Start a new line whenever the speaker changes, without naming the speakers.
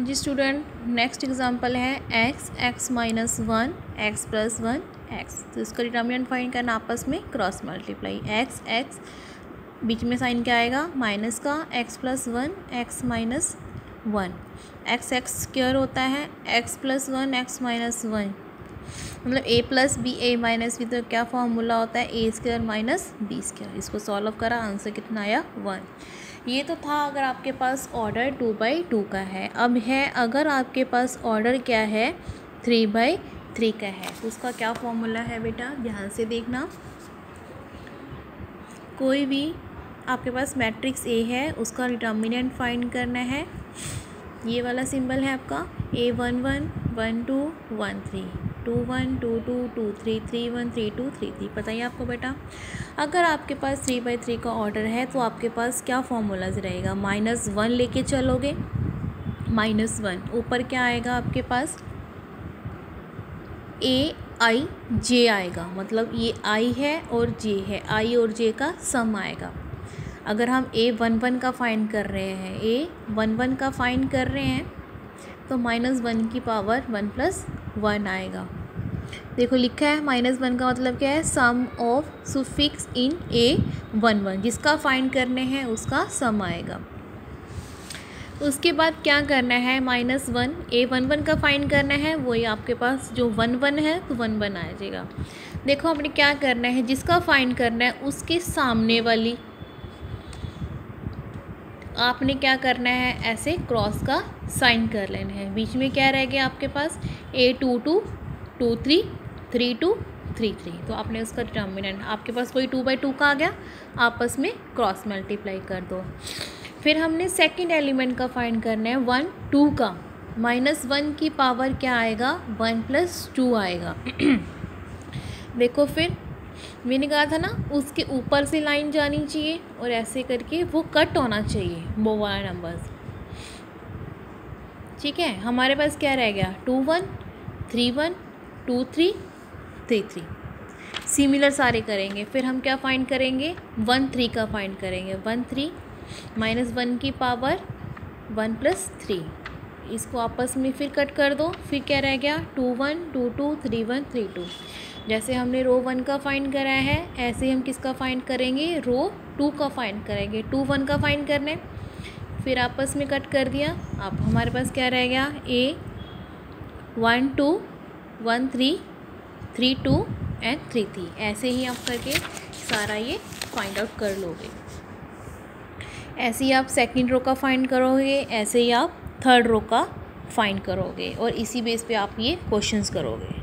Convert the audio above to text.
जी student, next example है x x minus 1 x plus 1 x। तो इसका डिटर्मिनेंट फाइंड करना, आपस में क्रॉस मल्टीप्लाई। x x बीच में साइन क्या आएगा, माइनस का, x plus 1 x minus 1। x x square होता है x प्लस 1 x माइनस 1, मतलब a plus B a minus B. तो क्या फॉर्मूला होता है, a square minus B square. इसको सॉल्व करा, आंसर कितना आया 1। ये तो था अगर आपके पास ऑर्डर 2/2 का है। अब है अगर आपके पास ऑर्डर क्या है 3/3 का है, तो उसका क्या फॉर्मूला है बेटा, ध्यान से देखना। कोई भी आपके पास मैट्रिक्स ए है, उसका डिटर्मिनेंट फाइंड करना है। ये वाला सिंबल है आपका A11 12 13 21 22 23 31 32 33। पता ही आपको बेटा। अगर आपके पास 3/3 का ऑर्डर है तो आपके पास क्या फॉर्मूलाज रहेगा, -1 लेके चलोगे। -1 ऊपर क्या आएगा आपके पास, AIJ आएगा, मतलब ये I है और J है, I और J का सम आएगा। अगर हम A11 का फाइंड कर रहे हैं, A11 का फाइंड कर रहे हैं तो -1 की पावर 1 + 1 आएगा। देखो लिखा है -1 का मतलब क्या है, सम ऑफ सुफिक्स इन A11, जिसका फाइंड करने हैं उसका सम आएगा। उसके बाद क्या करना है, -1 A11 का फाइंड करना है, वही आपके पास जो 1 1 है तो 1 1 आ जाएगा। देखो आपने क्या करना है, जिसका फाइंड करना है उसके सामने वाली आपने क्या करना है, ऐसे क्रॉस का साइन कर लेना है। बीच में क्या रह गया आपके पास, A22 23 32 33। तो आपने उसका डिटर्मिनेंट, आपके पास कोई 2/2 का आ गया, आपस में क्रॉस मल्टीप्लाई कर दो। फिर हमने सेकंड एलिमेंट का फाइंड करना है 1 2 का। -1 की पावर क्या आएगा, 1 + 2 आएगा। देखो फिर मैंने कहा था ना, उसके ऊपर से लाइन जानी चाहिए और ऐसे करके वो कट होना चाहिए वो वाला नंबर्स। ठीक है, हमारे पास क्या रह गया, 2 1 3 1 2 3 3 3। सिमिलर सारे करेंगे। फिर हम क्या फाइंड करेंगे, 1 3 का फाइंड करेंगे। 1 3 -1 की पावर 1 + 3। इसको आपस में फिर कट कर दो। फिर क्या रह गया, 2 1 2 2 3 1 3 2। जैसे हमने रो 1 का फाइंड करा है, ऐसे हम किसका फाइंड करेंगे, रो 2 का फाइंड करेंगे। 2 1 का फाइंड करने, फिर आपस में कट कर दिया। अब हमारे पास क्या रह गया, A1 2 1 3 3 2 एंड 3 3। ऐसे ही आप करके सारा ये फाइंड आउट कर लोगे। ऐसे ही आप सेकंड रो का फाइंड करोगे, ऐसे ही आप थर्ड रो का फाइंड करोगे, और इसी बेस पे आप ये क्वेश्चंस करोगे।